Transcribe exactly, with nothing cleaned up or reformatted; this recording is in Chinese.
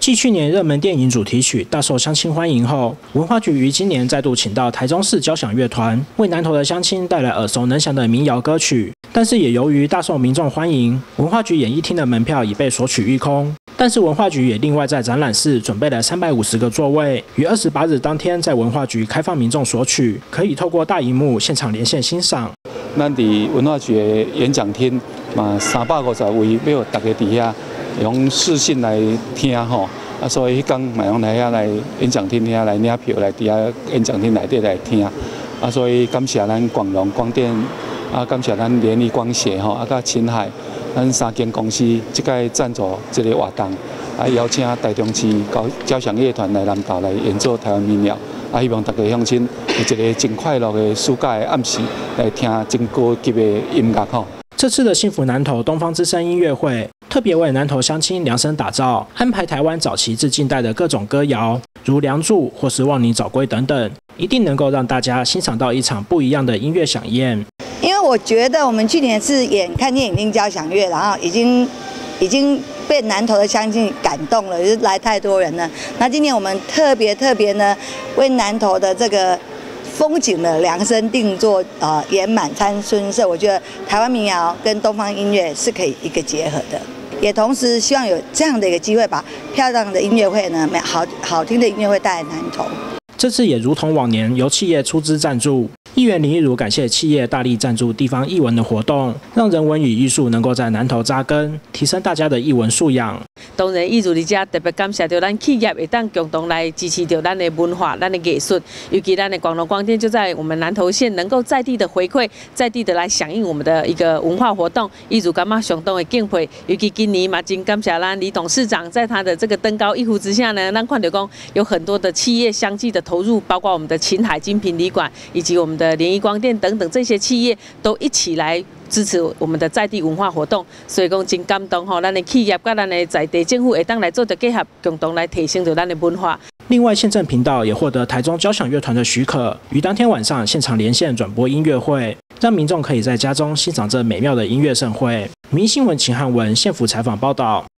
继去年热门电影主题曲大受乡亲欢迎后，文化局于今年再度请到台中市交响乐团，为南投的乡亲带来耳熟能详的民谣歌曲。但是也由于大受民众欢迎，文化局演艺厅的门票已被索取一空。但是文化局也另外在展览室准备了三百五十个座位，于二十八日当天在文化局开放民众索取，可以透过大荧幕现场连线欣赏。 咱伫文化局的演讲厅嘛，三百五十位，要大家伫遐用视讯来听吼。 啊，所以迄天嘛用来遐来演讲厅遐来领票，来伫遐演讲厅内底来听。啊，所以感谢咱广荣光电，啊，感谢咱联谊光协吼，啊，甲青海，咱三间公司即个赞助即个活动，啊，邀请台中市交交响乐团来南投来演奏台湾民谣。啊，希望大家乡亲有一个真快乐的暑假的暗时来听真高级的音乐吼。 这次的幸福南投东方之声音乐会，特别为南投乡亲量身打造，安排台湾早期至近代的各种歌谣，如《梁祝》或是《望你早归》等等，一定能够让大家欣赏到一场不一样的音乐飨宴。 因为我觉得我们去年是演看电影听交响乐，然后已经已经被南投的乡亲感动了，就是来太多人了。那今年我们特别特别呢，为南投的这个 风景的量身定做，呃，演满参春色。我觉得台湾民谣跟东方音乐是可以一个结合的，也同时希望有这样的一个机会，把漂亮的音乐会呢，好好听的音乐会带来南投。 这次也如同往年，由企业出资赞助。 议员林益如感谢企业大力赞助地方艺文的活动，让人文与艺术能够在南投扎根，提升大家的艺文素养。 当然，艺术伫遮特别感谢到咱企业会当共同来支持到咱的文化、咱的艺术，尤其咱的广荣光电就在我们南投县能够在地的回馈，在地的来响应我们的一个文化活动，艺术感觉相当的敬佩。尤其今年嘛，真感谢咱李董事长在他的这个登高一呼之下呢，咱看到讲有很多的企业相继的投入，包括我们的秦海精品旅馆以及我们的 联谊光电等等这些企业都一起来支持我们的在地文化活动，所以讲真感动吼，咱的企业跟咱的在地政府会当来做的结合，共同来提升到咱的文化。 另外，县政频道也获得台中交响乐团的许可，于当天晚上现场连线转播音乐会，让民众可以在家中欣赏这美妙的音乐盛会。民意新闻秦汉文县府采访报道。